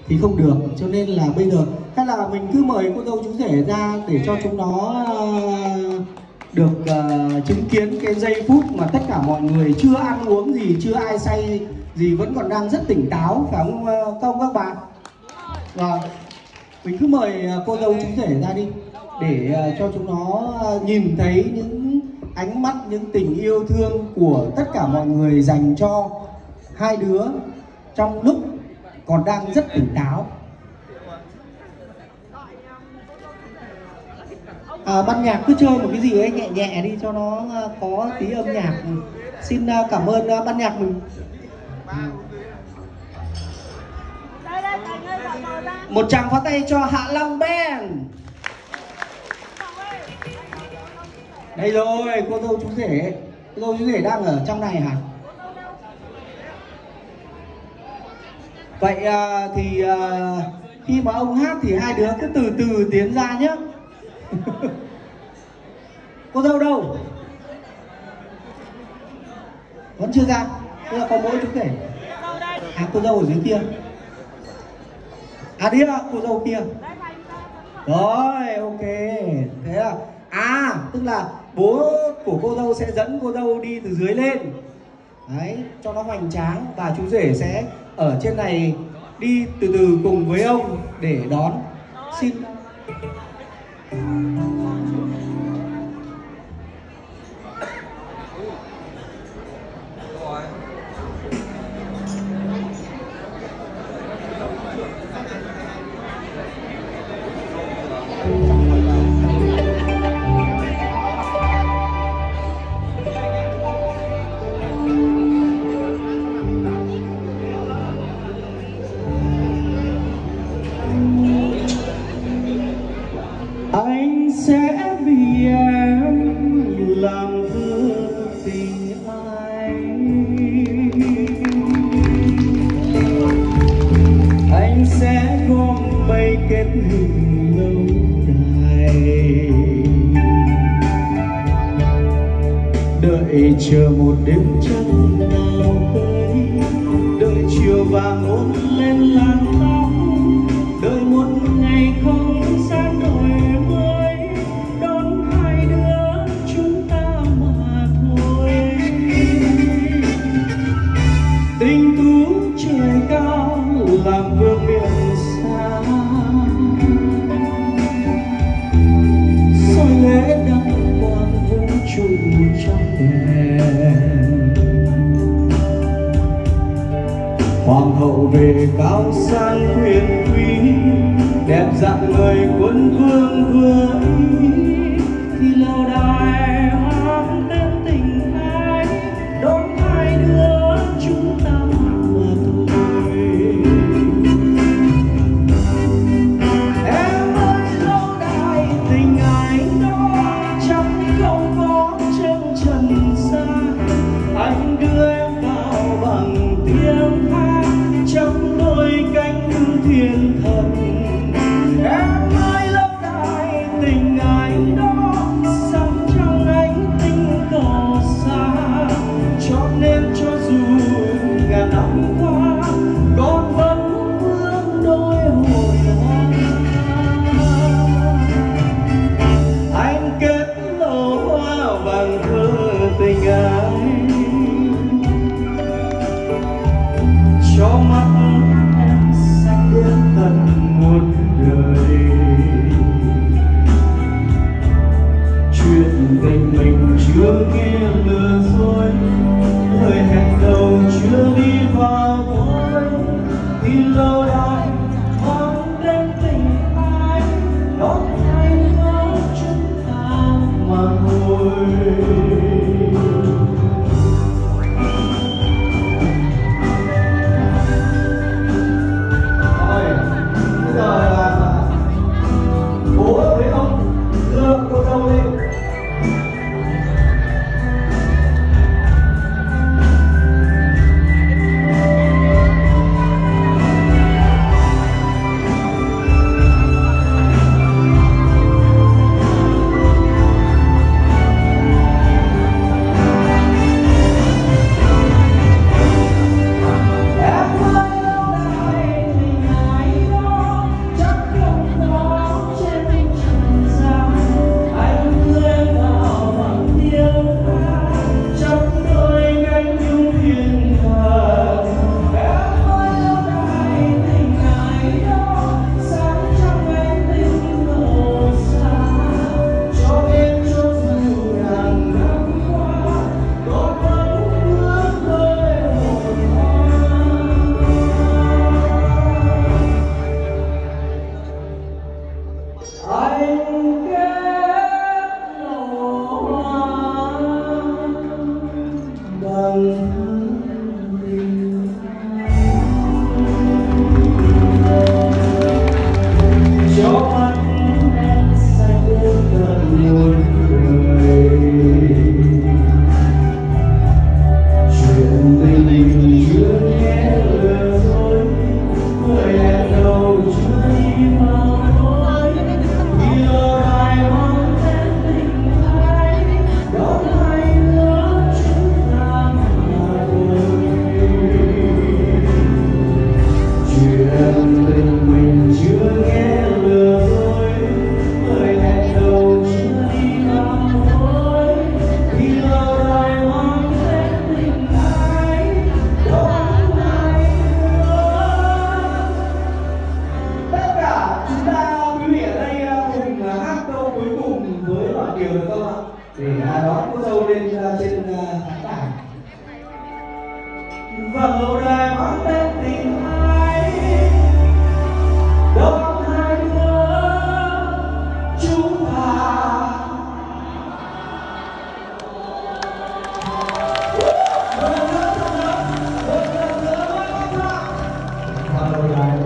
thì không được, cho nên là bây giờ hay là mình cứ mời cô dâu chú rể ra để cho chúng nó được chứng kiến cái giây phút mà tất cả mọi người chưa ăn uống gì, chưa ai say gì, vẫn còn đang rất tỉnh táo, phải không các bạn? Và mình cứ mời cô dâu chú rể ra đi để cho chúng nó nhìn thấy những ánh mắt, những tình yêu thương của tất cả mọi người dành cho hai đứa trong lúc còn đang rất tỉnh táo. Ban nhạc cứ chơi một cái gì ấy nhẹ nhẹ đi cho nó có tí âm nhạc. Xin cảm ơn ban nhạc mình. Một tràng pháo tay cho Hạ Long Band. Đây rồi, cô dâu chú rể. Cô dâu chú rể đang ở trong này hả? Vậy thì khi mà ông hát thì hai đứa cứ từ từ tiến ra nhé. Cô dâu đâu? Vẫn chưa ra. Thế là có mỗi chú rể. Cô dâu ở dưới kia. Đi cô dâu kia. Rồi, ok. Thế là tức là bố của cô dâu sẽ dẫn cô dâu đi từ dưới lên. Đấy, cho nó hoành tráng. Và chú rể sẽ ở trên này đi từ từ cùng với ông để đón. Xin. Anh sẽ vì em làm thương tình anh sẽ gom mây kết hình lâu dài, đợi chờ một đêm trăng nào tới, đợi chiều vàng ôm lên làn tóc, đợi một ngày không xa đổi mới đón hai đứa chúng ta mà thôi. Tình tú trời cao làm vương miền xa, soi lễ đăng quang vũ trụ trong đèn. Hoàng hậu về cao sang huyền quý, đẹp dạng người quân vương vừa ý, thì lâu đài hoang tên tình ai đón hai đứa chúng ta mà thôi. Em ơi lâu đài tình ai đó chắc không có trên trần gian, anh đưa em vào bằng tiếng hát trong đôi cánh thiên thần. Em ơi lâu đài tình ai đó sống trong ánh tinh cầu xa, cho nên cho dù ngàn năm qua con vẫn vương đôi hồn hoa. Anh kết lầu hoa bằng thơ tình ai, cho mắt em xanh đến tận muôn đời. Chuyện tình mình chưa nghe lừa dối, lời hẹn đầu chưa đi vào vội, thì lâu đài hoang đêm tình ai đón hai đứa chúng ta mà thôi. Bố với ông đưa cô dâu lên.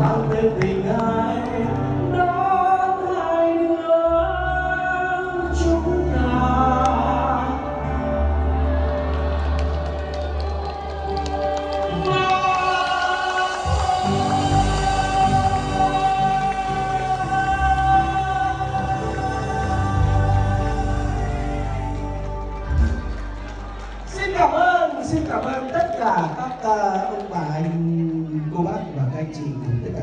mang tên tình ai đón hai đứa chúng ta. Xin cảm ơn tất cả các ông bà anh cô bác và các anh chị cùng tất cả